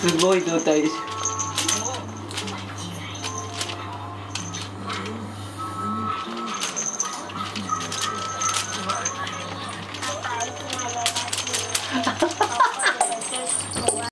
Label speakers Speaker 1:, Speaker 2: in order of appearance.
Speaker 1: すごい状態でしょ。
Speaker 2: パパ